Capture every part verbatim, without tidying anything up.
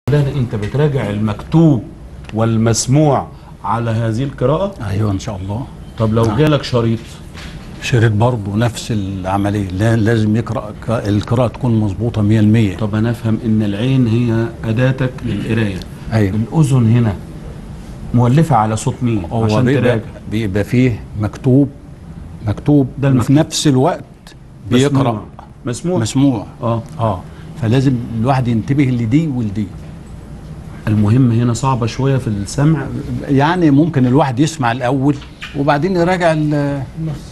ده انت بتراجع المكتوب والمسموع على هذه القراءة؟ ايوه ان شاء الله. طب لو جالك شريط؟ شريط برضه نفس العمليه، لازم يقرا القراءه تكون مظبوطه مية بالمية. طب انا افهم ان العين هي اداتك للقرايه. ايوه. الاذن هنا مولفه على صوت مين عشان تراجع؟ بيبقى فيه مكتوب مكتوب ده وفي نفس الوقت بيقرا مسموع مسموع اه اه فلازم الواحد ينتبه لدي ولدي. المهم هنا صعبه شويه في السمع، يعني ممكن الواحد يسمع الاول وبعدين يراجع النص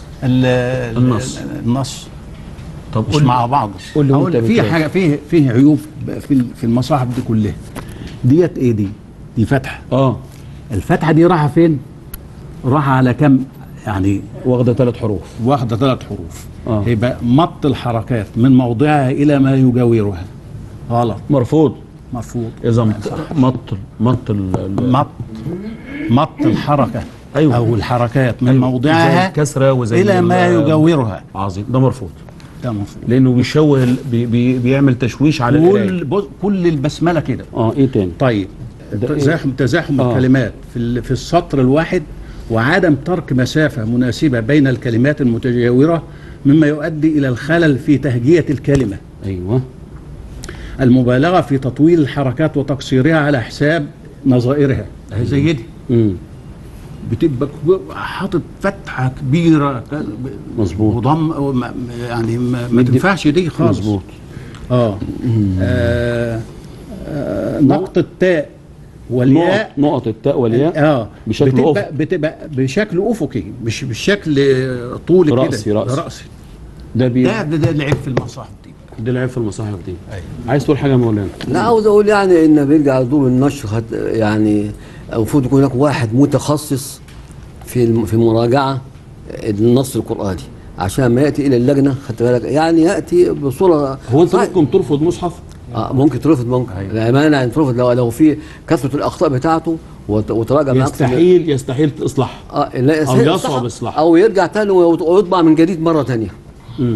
النص النص طب مش مع بعض. قول لي وانت في حاجه فيه فيه عيوب في في المصاحف دي كلها. ديت ايه دي؟ دي فتحه. اه الفتحه دي راحه فين؟ راحه على كم؟ يعني واخده ثلاث حروف. واخده ثلاث حروف. اه يبقى مط الحركات من موضعها الى ما يجاورها غلط، مرفوض. مرفوض. اذا مط مط مط مط الحركه أيوة. او الحركات من أيوة. موضعها زي الكسره وزي الى ما يجاورها. عظيم، ده مرفوض. ده مرفوض لانه بيشوه بي بي بيعمل تشويش على القرايه. كل كل البسمله كده. اه ايه تاني؟ طيب تزاحم تزاحم آه. الكلمات في في السطر الواحد، وعدم ترك مسافه مناسبه بين الكلمات المتجاوره مما يؤدي الى الخلل في تهجئه الكلمه. ايوه. المبالغه في تطويل الحركات وتقصيرها على حساب نظائرها. هي زي دي. امم بتبقى حاطط فتحه كبيره مظبوط وضم، يعني ما, ما تنفعش دي خالص. مظبوط. آه. آه. آه. نقط التاء والياء، نقط, نقط التاء والياء اه بشكل بتبقى افقي، بتبقى بشكل افقي، مش بالشكل طولي كده. رأسي رأسي رأسي ده بي... ده ده, ده العيب في المصاحف دي. ده العيب في المصاحف دي. أيوة. عايز تقول حاجه يا مولانا؟ لا، عاوز اقول يعني ان بيرجع دور النشر خد يعني المفروض يكون هناك واحد متخصص في في مراجعه النص القراني عشان ما ياتي الى اللجنه، خدت بالك، يعني ياتي بصوره. هو انت ممكن ترفض مصحف؟ اه ممكن ترفض، ممكن الامانه يعني ترفض لو لو في كثره الاخطاء بتاعته وتراجع معاك. يستحيل يستحيل تصلح اه لا او يصعب اصلاحها او يرجع تاني ويطبع من جديد مره ثانيه. امم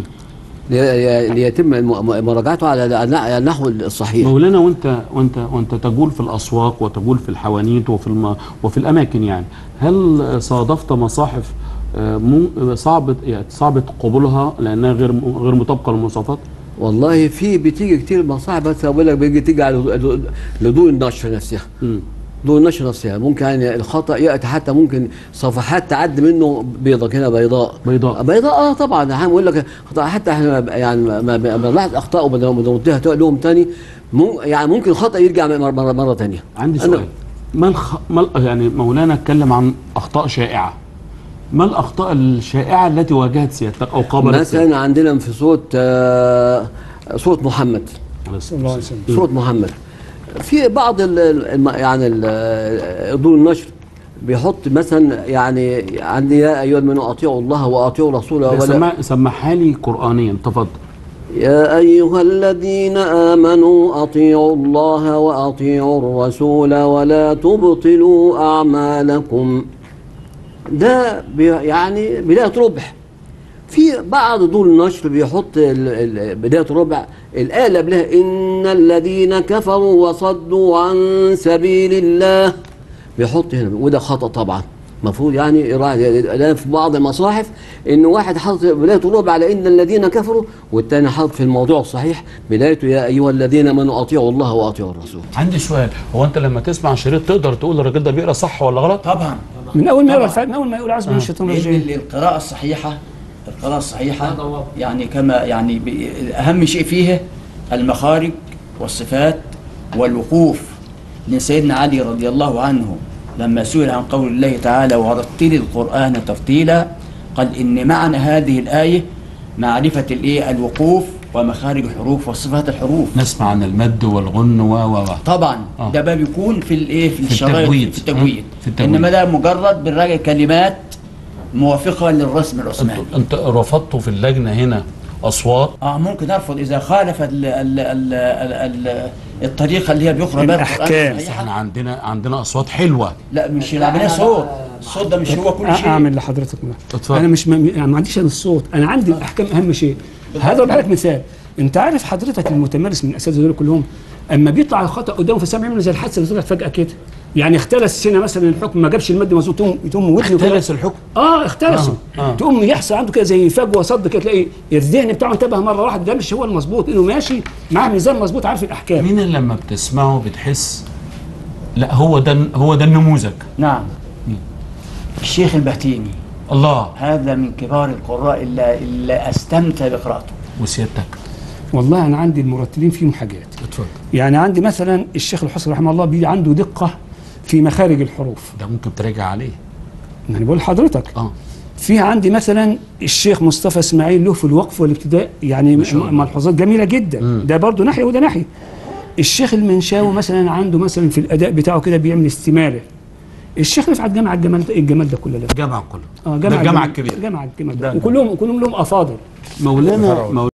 ليتم مراجعته على النحو الصحيح. مولانا، وانت وانت وانت تجول في الاسواق وتجول في الحوانيت وفي الم... وفي الاماكن، يعني هل صادفت مصاحف صعبة يعني صعبة قبولها لانها غير غير مطابقه للمواصفات؟ والله في بتيجي كتير مصاحف، بس اقول لك بيجي تيجي على لدور النشر نفسها. امم دور النشر نفسها ممكن يعني الخطا ياتي، حتى ممكن صفحات تعدي منه بيضه كده بيضاء بيضاء بيضاء اه طبعا. احنا بقول لك حتى احنا يعني ما بنلاحظ اخطاء وبنوديها لهم ثاني، يعني ممكن الخطا يرجع مره مره ثانيه. عندي سؤال، ما الخ... ما يعني مولانا اتكلم عن اخطاء شائعه، ما الاخطاء الشائعه التي واجهت سيادتك او قابلت؟ مثلا عندنا في صوت آه صوت محمد صوت محمد في بعض ال ال يعني دور النشر بيحط مثلا يعني عندي يا ايها المؤمنون اطيعوا الله واطيعوا رسوله ولا سمحها لي قرانيا، تفضل. يا ايها الذين امنوا اطيعوا الله واطيعوا الرسول ولا تبطلوا اعمالكم. ده بي يعني بدايه ربح. في بعض دور النشر بيحط بدايه ربع الايه اللي قبلها ان الذين كفروا وصدوا عن سبيل الله، بيحط هنا، وده خطا طبعا. المفروض يعني يراعي في بعض المصاحف ان واحد حاطط بدايه ربع على ان الذين كفروا، والثاني حاطط في الموضوع الصحيح بدايته يا ايها الذين امنوا اطيعوا الله واطيعوا الرسول. عندي سؤال، هو انت لما تسمع شريط تقدر تقول الراجل ده بيقرا صح ولا غلط؟ طبعا من اول ما يقرا من اول ما يقول عزم من الشيطان الرجيم. القراءه الصحيحه القراءة الصحيحة يعني كما يعني أهم شيء فيها المخارج والصفات والوقوف. لسيدنا علي رضي الله عنه لما سئل عن قول الله تعالى ورتل القرآن ترتيلا، قال إن معنى هذه الآية معرفة الإيه الوقوف ومخارج الحروف وصفات الحروف. نسمع عن المد والغن و و طبعا آه. ده بقى بيكون في الإيه في, في الشرايط التجويد. في التجويد. في التجويد إنما ده مجرد بنراجع كلمات موافقة للرسم العثماني. انت رفضته في اللجنة هنا أصوات؟ اه ممكن ارفض اذا خالفت ال ال ال ال ال الطريقة اللي هي بيقرأ بها الأحكام. احنا عندنا عندنا أصوات حلوة. لا مش عندنا صوت، الصوت ده مش هو كل شيء. اعمل لحضرتك اتفضل. انا مش م... يعني ما عنديش انا الصوت، انا عندي الاحكام اهم شيء. هذا اضرب لك مثال. انت عارف حضرتك المتمارس من الاساتذه دول كلهم اما بيطلع الخطا قدامه في السمع يعمل زي الحادثه اللي طلعت فجاه كده، يعني اختلس هنا مثلا الحكم ما جابش المد مظبوط، تقوم تقوم ودنه كده. اختلس الحكم. اه اختلسوا. آه. آه. تقوم يحصل عنده كده زي فجوه صد كده، تلاقي الذهن بتاعه انتبه مره واحده، ده مش هو المظبوط، انه ماشي مع ميزان مظبوط عارف الاحكام. مين اللي لما بتسمعه بتحس لا هو ده هو ده النموذج؟ نعم. الشيخ البهتيمي. الله. هذا من كبار القراء اللي, اللي استمتع بقراءته. وسيادتك؟ والله انا عندي المرتلين فيهم حاجات. اتفضل. يعني عندي مثلا الشيخ الحسني رحمه الله بيجي عنده دقه في مخارج الحروف. ده ممكن تراجع عليه. ما انا بقول لحضرتك. اه. في عندي مثلا الشيخ مصطفى اسماعيل له في الوقف والابتداء يعني ملحوظات جميله جدا. مم. ده برضه ناحيه وده ناحيه. الشيخ المنشاوي مثلا عنده مثلا في الاداء بتاعه كده بيعمل استماله. الشيخ رفعت جامع الجمال الجمال ده كله ده الجامعه كله. اه جامعه الجامعه الكبيره. جامعه الجمال ده وكلهم كلهم لهم افاضل. مولانا